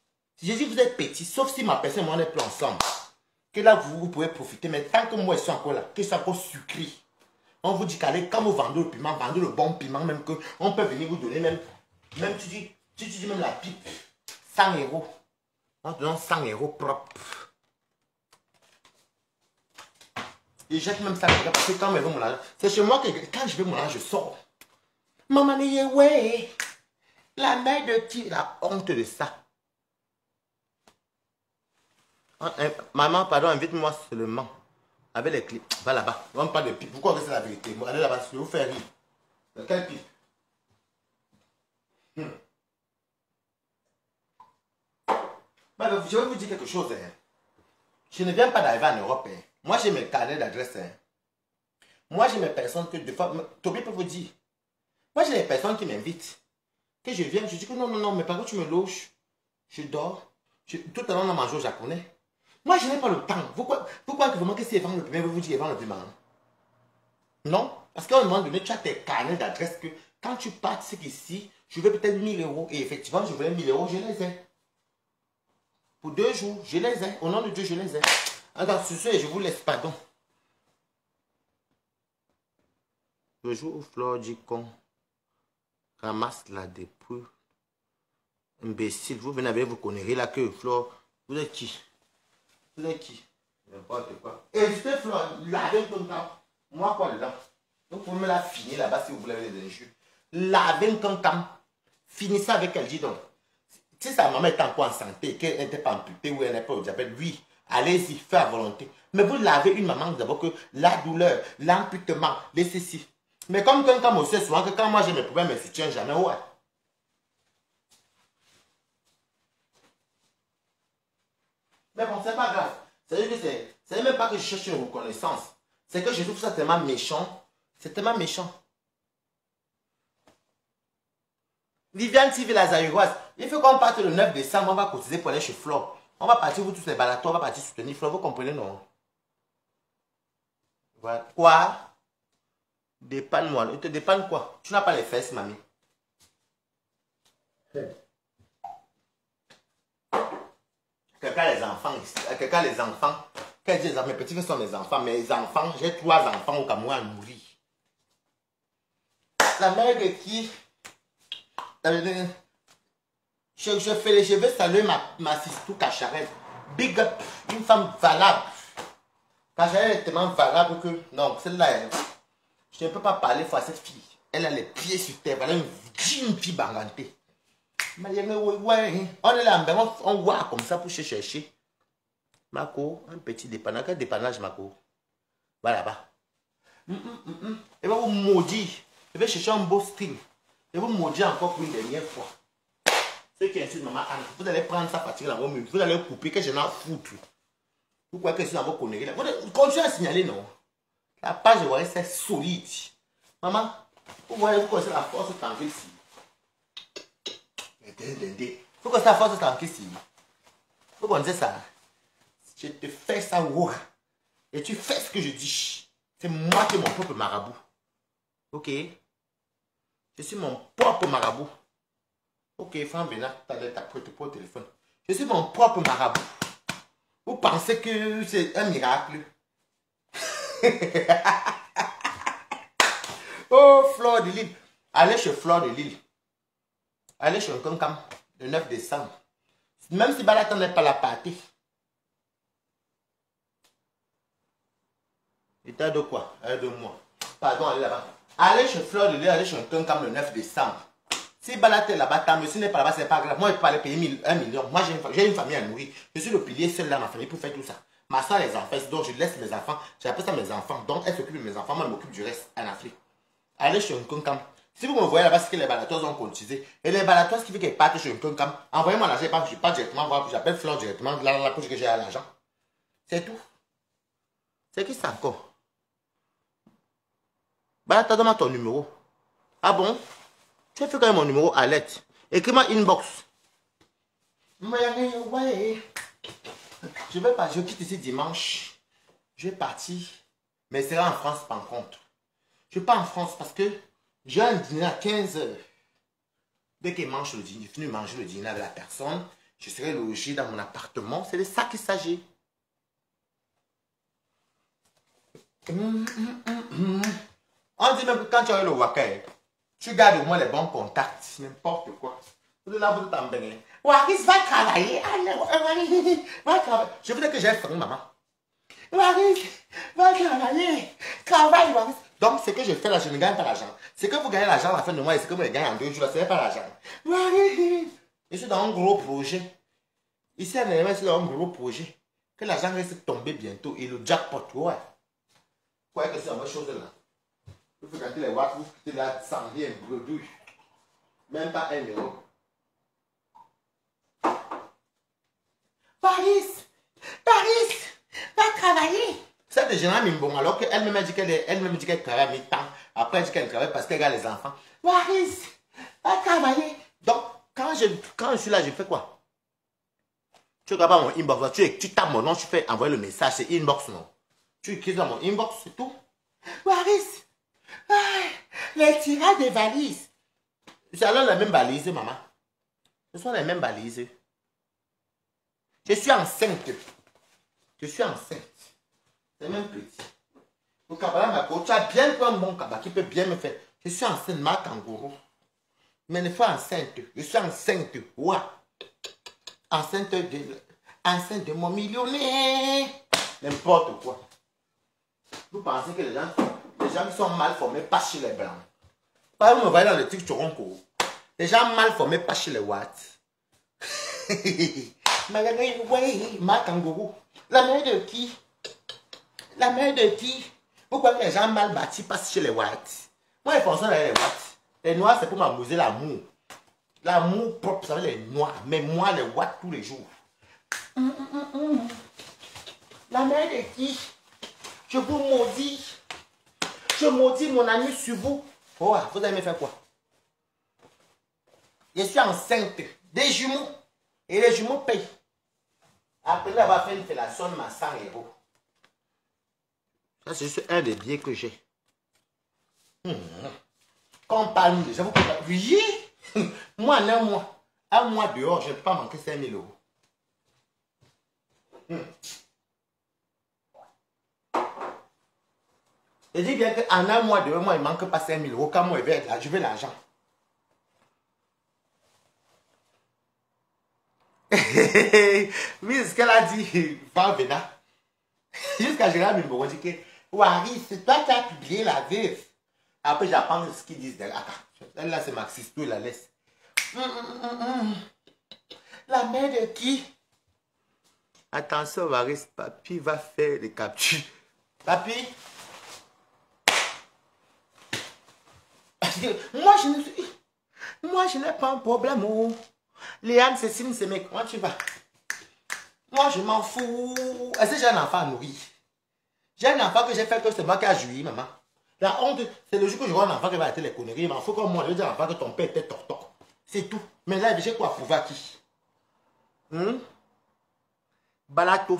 J'ai dit, vous êtes petit, sauf si ma personne et moi, on n'est plus ensemble. Que là, vous, vous pouvez profiter. Mais tant que moi, je suis encore là, que c'est encore sucré. On vous dit qu'allez, quand vous vendez le piment, vendez le bon piment, même que on peut venir vous donner même, même tu dis, tu, tu dis même la pipe, cent euros. On te donne cent euros propre. Et jette même ça, parce que quand je veux mon argent, c'est chez moi que quand je veux mon argent, je sors. Maman dit, ouais, la mère de qui la honte de ça. Maman, pardon, invite-moi seulement. Avec les clips. Va là-bas. On parle de pipe. Pourquoi c'est la vérité? Allez là-bas, je vais vous faire rire. Quelle pipe? hmm. bah, Je vais vous dire quelque chose. Hein. Je ne viens pas d'arriver en Europe. Hein. Moi, j'ai mes carnets d'adresse. Hein. Moi, j'ai mes personnes que des fois... Toby peut vous dire. Moi, j'ai des personnes qui m'invitent. Que je viens, je dis que non, non, non, mais par contre, tu me loges. Je dors. Je... Tout à l'heure, on a mangé au japonais. Moi, je n'ai pas le temps. Pourquoi, pourquoi vraiment que c'est vendre le piment, vous vous dites vendre le piment? Non. Parce qu'à un moment donné, tu as tes carnets d'adresse que quand tu pars, c'est qu'ici, je veux peut-être mille euros. Et effectivement, je voulais mille euros, je les ai. Pour deux jours, je les ai. Au nom de Dieu, je les ai. Alors, sur ce, je vous laisse, pardon. Le jour où Flore dit qu'on ramasse la dépouille, imbécile, vous venez avec vous connaissez là que Flore, vous êtes qui? Vous êtes qui? N'importe quoi. Et juste Flore, lavez comme ça. Moi, quoi dedans? Donc, vous me la finir là-bas si vous voulez les injures. Lavez un cancam. Finissez avec elle, dis donc. Si sa maman est encore en santé, qu'elle n'était pas amputée ou elle n'est pas au diabète, oui, allez-y, faites à volonté. Mais vous lavez une maman d'abord que la douleur, l'amputement, les ceci. Mais comme quelqu'un me sait souvent que quand moi j'ai mes problèmes, je ne soutiens jamais, ouais. Mais bon, c'est pas grave. C'est même pas que je cherche une reconnaissance. C'est que je trouve ça tellement méchant. C'est tellement méchant. Viviane T V Lazarugoise, il faut qu'on parte le neuf décembre, on va cotiser pour aller chez Flore. On va partir, vous tous les balatons, on va partir soutenir Flore, vous comprenez, non? Voilà. Quoi? Dépanne-moi. Il te dépanne quoi? Tu n'as pas les fesses, mamie. Quelqu'un les enfants, quelqu'un les enfants. Qu'elle dit, mes petits frères sont mes enfants, mes enfants, j'ai trois enfants au Cameroun à nourrir. La mère de qui? Je, je fais les cheveux, saluer ma, ma sister Cacharel. Big up, une femme valable. Cacharel est tellement valable que, non, celle-là, je ne peux pas parler face à cette fille. Elle a les pieds sur terre, elle a une, une fille bangantée. On est là, on, on voit comme ça pour chercher. Marco, un petit dépannage. Quel dépannage, Marco? Voilà là-bas. Mm, mm, mm, mm. Et va vous maudire. Je vais chercher un beau string. Et vous maudire encore pour une dernière fois. Ceux qui insultent maman Anne, vous allez prendre sa fatigue dans vos murs. Vous allez couper, que je n'en foutre. Pourquoi que c'est dans vos conneries là? Vous continuez à signaler, non? La page de voyez, c'est solide. Maman, vous voyez, vous connaissez la force tranquille ici. Vous connaissez la force tranquille ici. Vous connaissez ça? Je te fais ça, wow. Et tu fais ce que je dis. C'est moi qui suis mon propre marabout. Ok? Je suis mon propre marabout. Ok, Franck Bénard, tu as prêté pour le téléphone. Je suis mon propre marabout. Vous pensez que c'est un miracle? Oh, Flore de Lille. Allez chez Flore de Lille. Allez chez un cancam le neuf décembre. Même si Balatan n'est pas la partie. Et t'as de quoi? De moi. Pardon, allez là-bas. Allez chez Flore de Lille, allez chez un cancam le neuf décembre. Si Balaté là-bas, tant mieux. Si n'est pas là-bas, c'est pas grave. Moi, je peux aller payer un million. Moi, j'ai une famille à nourrir. Je suis le pilier seul dans ma famille pour faire tout ça. Ma soeur les enfants, donc je laisse mes enfants. J'appelle ça mes enfants. Donc, elle s'occupe de mes enfants. Moi, je m'occupe du reste en Afrique. Allez chez un concam. Si vous me voyez là-bas, c'est que les balateuses ont cotisé. Et les balateuses qui veulent qu'elles partent chez un concam, envoyez-moi l'argent. Je ne pas directement voir. J'appelle Flore directement. Là, dans la poche que j'ai à l'argent. C'est tout. C'est qui ça encore? Balata, donne-moi ton numéro. Ah bon? Tu as fait quand même mon numéro à l'aide. Écris-moi inbox. Ouais. Je vais pas, je quitte ici dimanche. Je vais partir. Mais c'est là en France par contre. Je pars en France parce que j'ai un dîner à quinze heures. Dès qu'il mange le dîner, il finit de manger le dîner avec la personne. Je serai logé dans mon appartement. C'est de ça qu'il s'agit. Hum, hum, hum, hum. On dit même que quand tu as le Waka, tu gardes au moins les bons contacts. N'importe quoi. Vous là, vous t'embêtez. Waris va travailler. Allez, va travailler. Je veux dire que j'ai faim, maman. Waris va travailler. Travaille, Waris. Donc, ce que je fais là, je ne gagne pas l'argent. Ce que vous gagnez l'argent à la fin de mois et ce que vous gagnez en deux jours, ce n'est pas l'argent. Waris. Je suis dans un gros projet. Ici, à Néhémie, je suis dans un gros projet. Que l'argent risque de tomber bientôt et le jackpot, ouais. Quoi que c'est la même chose là. Vous faites les watts, vous quittez là sans rien, bredouille. Même pas un euro. Paris, Paris, va travailler. Cette génération Mimbon, alors qu'elle me dit qu'elle elle dit qu'elle travaille à mi-temps. Après, elle dit qu'elle travaille parce qu'elle a les enfants. Paris, va travailler. Donc, quand je, quand je suis là, je fais quoi? Tu regardes mon inbox, tu, tu tapes mon nom, tu fais envoyer le message, c'est inbox, non? Tu écris dans mon inbox, c'est tout. Waris, ah, les tirades des valises. C'est alors la même valise, maman. Ce sont les mêmes valises. Je suis enceinte. Je suis enceinte. C'est même petit. Le cabala m'a dit, tu as bien pris un bon cabas qui peut bien me faire. Je suis enceinte, ma kangourou. Mais une fois enceinte, je suis enceinte. Ouais. Enceinte de, enceinte de mon millionnaire. N'importe quoi. Vous pensez que les gens, les gens qui sont mal formés passent chez les blancs. Pas vous me voyez dans le tic choronco. Les gens mal formés passent chez les watts. Ma kangourou. La mère de qui? La mère de qui? Pourquoi les gens mal bâtis passent chez les watts? Moi, je fonctionne avec les watts. Les noirs, c'est pour m'amuser l'amour. L'amour propre, ça veut dire les noirs. Mais moi, les watts tous les jours. Mm, mm, mm. La mère de qui? Je vous maudis. Je maudis mon ami sur vous. Oh, vous allez me faire quoi? Je suis enceinte des jumeaux. Et les jumeaux payent. Après avoir fait une fellation, ma cent euros. Ça, c'est juste un des biais que j'ai. Mmh. Quand on parle déjà, vous pouvez... Oui. Moi, en un mois, un mois dehors, je ne peux pas manquer cinq mille euros. Mmh. Je dis bien qu'en un mois dehors, moi, il ne manque pas cinq mille euros. Quand moi, je veux l'argent. Oui, ce qu'elle a dit, va venir. Jusqu'à Gérard Mimbo, on dit que Waris, c'est toi qui as publié la veuve. Après, j'apprends ce qu'ils disent derrière. Elle là, c'est marxiste, tout, la laisse. Hum, hum, hum, hum. La mère de qui? Attention, Waris, papy va faire des captures. Papy? Moi, je ne suis... Moi, je n'ai pas un problème. Oh. Léane, Cécile, c'est mes... Comment tu vas? Moi, je m'en fous. Est-ce que j'ai un enfant à nourrir? J'ai un enfant que j'ai fait que c'est moi qui a joui, maman. La honte, c'est le jour que je vois un enfant qui va arrêter les conneries. Il m'en faut comme moi. Je veux dire à l'enfant que ton père était tortor. C'est tout. Mais là, j'ai quoi prouver à qui? Hum? Balatos.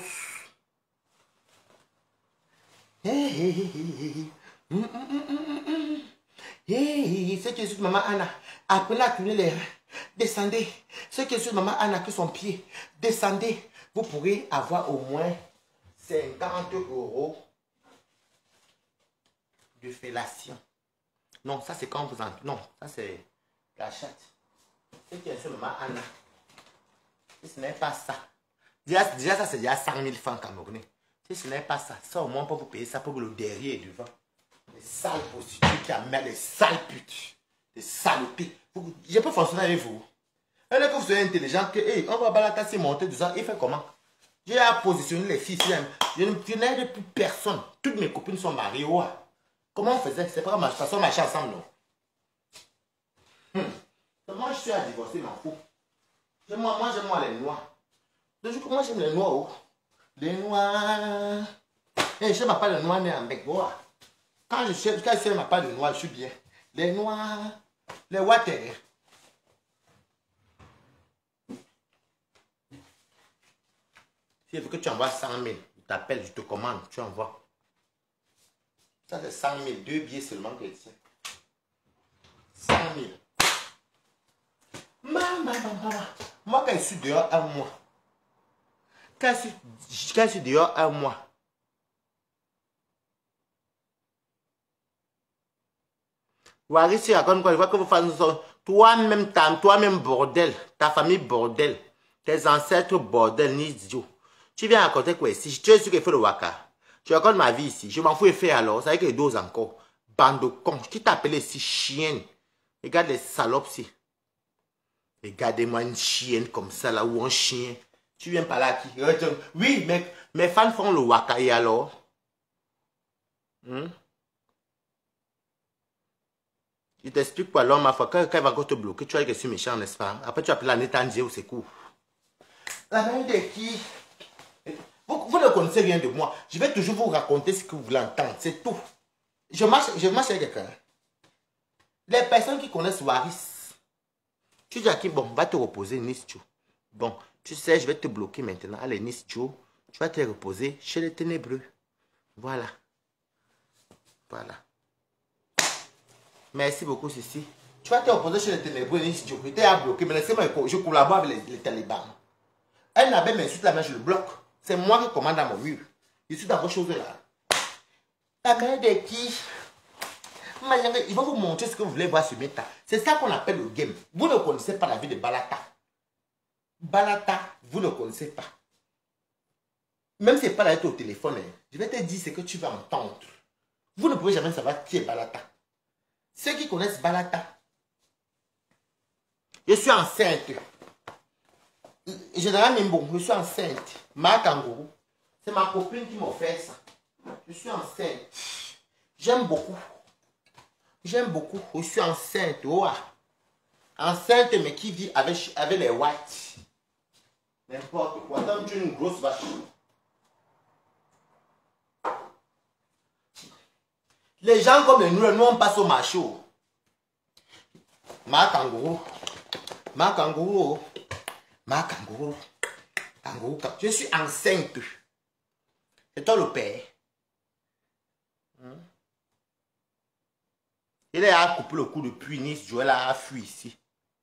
Hé, hé, hé, hé. Hum, hum, hum, hum, hum. Hé, c'est que juste maman Anna. Apprenez à tourner les reins. Descendez. Ceux qui sont maman Anna que son pied. Descendez. Vous pourrez avoir au moins cinquante euros de fellation. Non, ça c'est quand vous en... Non, ça c'est la chatte. Ceux qui sont maman Anna. Si ce n'est pas ça. Déjà, déjà ça c'est déjà cent mille francs camerounais. Si ce n'est pas ça, ça au moins pour vous payer ça pour le derrière et devant. Les sales prostituées qui amènent les sales putes. Les saloperies. Je peux fonctionner avec vous. Et là que vous soyez intelligent, que hey, on va balatasser monter tout ça. Il fait comment? J'ai à positionner les filles. Je n'aide plus personne. Toutes mes copines sont mariées. Ouais. Comment on faisait? C'est pas ma façon de marcher ensemble, non? Hum. Moi, je suis à divorcer, m'en fous. Moi, moi j'aime moi les noirs. Le jour que moi j'aime les noirs. Oh. Les noirs. Et je ne sais pas les noirs, mais en bec. Ouais. Quand je sais, quand je sais ma part de noir, je suis bien. Les noirs, les water. Si il faut que tu envoies cent mille, je t'appelle, je te commande, tu envoies. Ça c'est cent mille, deux billets seulement que tiens. cent mille. Maman, maman, maman. Moi, quand je suis dehors un mois, quand je suis, quand je suis dehors un mois, Wari, tu racontes quoi? Je vois que vos femmes sont toi-même, toi-même bordel, ta famille bordel, tes ancêtres bordel, ni idiot. Tu viens raconter quoi ici? Tu es sûr qu'il faut le waka. Je raconte ma vie ici. Je m'en fous et fais alors. Ça veut dire que dose encore. Bande de cons. Qui t'appelle ici chienne? Regarde les salopes ici. Regardez-moi une chienne comme ça là, ou un chien. Tu viens par là qui? Oui, mais mes fans font le waka et alors? Hmm? Je t'explique quoi l'homme, quand, quand il va encore te bloquer, tu vas dire que je suis méchant, n'est-ce pas? Après, tu appelles la Netandier ou c'est cool. La mère de qui? Vous, vous ne connaissez rien de moi. Je vais toujours vous raconter ce que vous voulez entendre. C'est tout. Je marche, je marche avec quelqu'un. Les personnes qui connaissent Waris, tu dis à qui, bon, va te reposer, Nisjo. Bon, tu sais, je vais te bloquer maintenant. Allez, Nisjo, tu vas te reposer chez les ténébreux. Voilà. Voilà. Merci beaucoup, Ceci. Tu vas te reposer chez les ténébreux, Nisjo. Je t'ai bloqué, mais laissez-moi, je collabore avec les, les talibans. Elle n'avait m'insulte la main, je le bloque. C'est moi qui commande à mon mur. Je suis dans vos choses là. La mère de qui? Il va vous montrer ce que vous voulez voir sur Meta. C'est ça qu'on appelle le game. Vous ne connaissez pas la vie de Balata. Balata, vous ne connaissez pas. Même si ce n'est pas là au téléphone, je vais te dire ce que tu vas entendre. Vous ne pouvez jamais savoir qui est Balata. Ceux qui connaissent Balata. Je suis enceinte. Général Mimbo, je suis enceinte. Ma kangourou. C'est ma copine qui m'a offert ça. Je suis enceinte. J'aime beaucoup. J'aime beaucoup. Je suis enceinte. Oh. Enceinte, mais qui vit avec, avec les whites. N'importe quoi. Tant que tu es une grosse vache. Les gens comme nous, nous on passe au marché. Ma kangourou. Ma kangourou. Ma kangourou. Kangourou. Je suis enceinte. C'est toi le père. Hmm? Il a coupé le coup de puits. Nice, Joël a fui ici.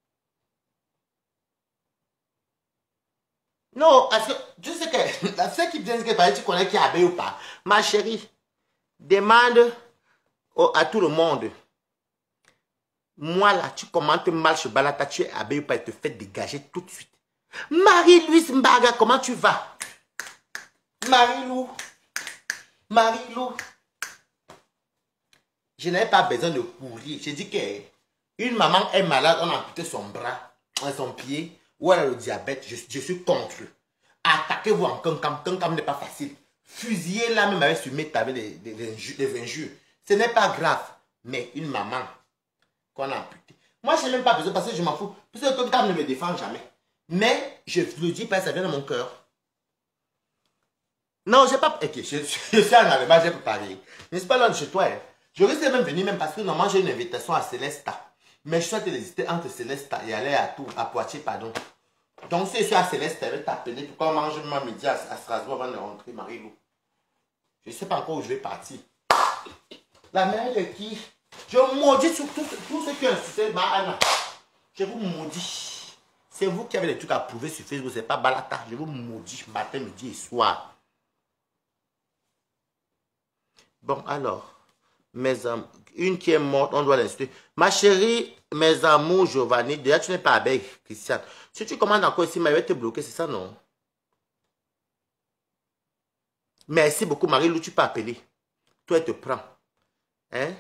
Non, parce que tu sais que ceux qui disent que tu connais qui est ou pas. Ma chérie, demande au, à tout le monde. Moi là, tu commentes mal sur Balata, tu es abeille ou pas, il te fait dégager tout de suite. Marie-Louise Mbaga, comment tu vas? Marie-Lou. Marie-Lou. Je n'avais pas besoin de courir. J'ai dit qu'une maman est malade, on a amputé son bras, son pied, ou elle a le diabète, je, je suis contre. Attaquez-vous en cancam. Cancam n'est pas facile. Fusillez-la même avec sur Meta avec des, des, des, des injures. Ce n'est pas grave. Mais une maman qu'on a amputée. Moi, je n'ai même pas besoin parce que je m'en fous. Parce que cancam ne me défend jamais. Mais je le dis parce que ça vient de mon cœur. Non, j'ai pas. Ok, je, je, je suis en Allemagne, j'ai préparé. N'est-ce pas là de chez toi? Hein? Je risque même venir même parce que normalement j'ai une invitation à Célesta. Mais je souhaite hésiter entre Célesta et aller à tout, à Poitiers, pardon. Donc si je suis à Célesta, je vais t'appeler. Pourquoi on mange ma midi à, à Strasbourg avant de rentrer, Marie-Lou? Je ne sais pas encore où je vais partir. La mère de qui? Je maudis sur tout, tout ce qui est insulté, ma Anna. Je vous maudis. C'est vous qui avez des trucs à prouver sur Facebook, c'est pas Balata. Je vous maudis matin, midi et soir. Bon, alors, mes amours, une qui est morte, on doit l'insulter. Ma chérie, mes amours, Giovanni, déjà tu n'es pas avec Christiane. Si tu commandes encore ici, je vais te bloquer, c'est ça, non? Merci beaucoup, Marie-Lou, tu peux appeler. Toi, elle te prend. Hein?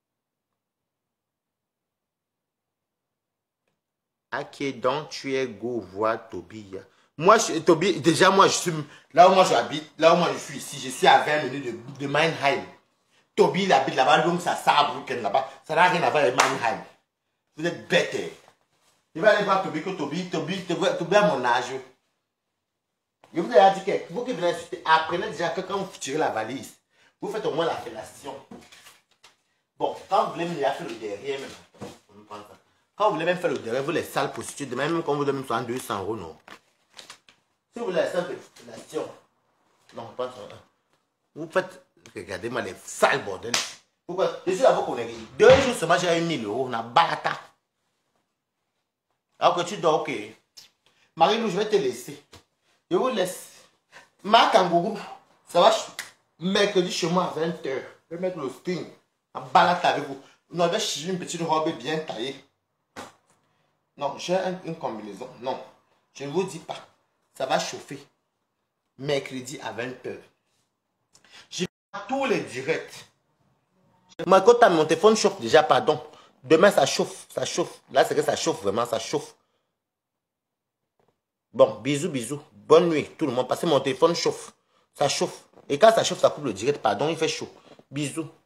Ok, donc tu es go voir Toby. Moi, je, Toby, déjà, moi, je suis là où moi j'habite, là où moi je suis ici, je suis à vingt minutes de, de Mannheim. Toby, il habite là-bas, donc ça sabre là-bas. Ça n'a rien à voir avec Mannheim. Vous êtes bêtes. Je vais aller voir Toby, que Toby, Toby, Toby, Toby à mon âge. Je vous ai dit que vous qui venez insulter, apprenez déjà que quand vous tirez la valise, vous faites au moins la fellation. Bon, quand vous voulez me faire le derrière, même, quand vous voulez même faire le derrière, vous les sales prostituées, de même quand vous donnez même deux cents euros, non. Si vous voulez la simple fellation, non, pas ça. Vous faites, regardez-moi les sales bordel. Pourquoi? Je suis là pour qu'on ait deux jours seulement, j'ai eu mille euros, on a Balata. Alors que tu dors, ok. Marie-Lou, je vais te laisser. Je vous laisse. Ma kangourou, ça va mercredi chez moi à vingt heures. Je vais mettre le string en balade avec vous. Non, je vais chercher une petite robe bien taillée. Non, j'ai un, une combinaison. Non, je ne vous dis pas. Ça va chauffer. Mercredi à vingt heures. J'ai tous les directs. Moi, quand mon téléphone chauffe déjà, pardon. Demain, ça chauffe. Ça chauffe. Là, c'est que ça chauffe vraiment. Ça chauffe. Bon, bisous, bisous. Bonne nuit, tout le monde. Parce que mon téléphone chauffe. Ça chauffe. Et quand ça chauffe, ça coupe le direct. Pardon, il fait chaud. Bisous.